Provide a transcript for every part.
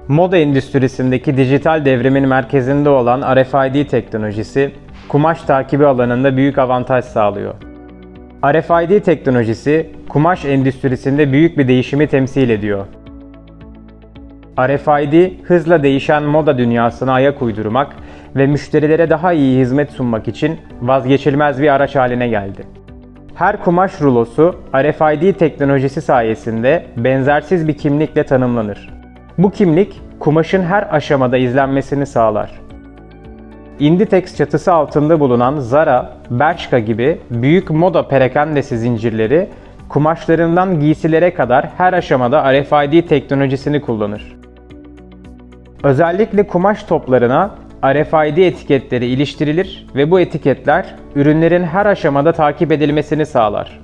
Moda endüstrisindeki dijital devrimin merkezinde olan RFID teknolojisi, kumaş takibi alanında büyük avantaj sağlıyor. RFID teknolojisi, kumaş endüstrisinde büyük bir değişimi temsil ediyor. RFID, hızla değişen moda dünyasına ayak uydurmak ve müşterilere daha iyi hizmet sunmak için vazgeçilmez bir araç haline geldi. Her kumaş rulosu RFID teknolojisi sayesinde benzersiz bir kimlikle tanımlanır. Bu kimlik, kumaşın her aşamada izlenmesini sağlar. Inditex çatısı altında bulunan Zara, Bershka gibi büyük moda perakendesi zincirleri, kumaşlarından giysilere kadar her aşamada RFID teknolojisini kullanır. Özellikle kumaş toplarına RFID etiketleri iliştirilir ve bu etiketler ürünlerin her aşamada takip edilmesini sağlar.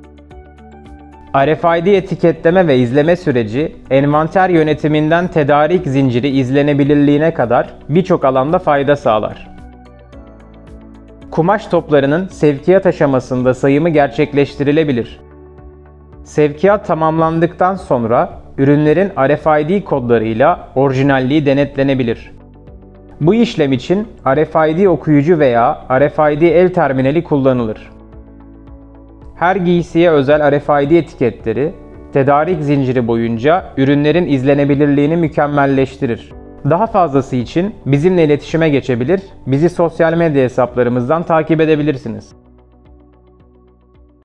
RFID etiketleme ve izleme süreci, envanter yönetiminden tedarik zinciri izlenebilirliğine kadar birçok alanda fayda sağlar. Kumaş toplarının sevkiyat aşamasında sayımı gerçekleştirilebilir. Sevkiyat tamamlandıktan sonra ürünlerin RFID kodlarıyla orijinalliği denetlenebilir. Bu işlem için RFID okuyucu veya RFID el terminali kullanılır. Her giysiye özel RFID etiketleri, tedarik zinciri boyunca ürünlerin izlenebilirliğini mükemmelleştirir. Daha fazlası için bizimle iletişime geçebilir, bizi sosyal medya hesaplarımızdan takip edebilirsiniz.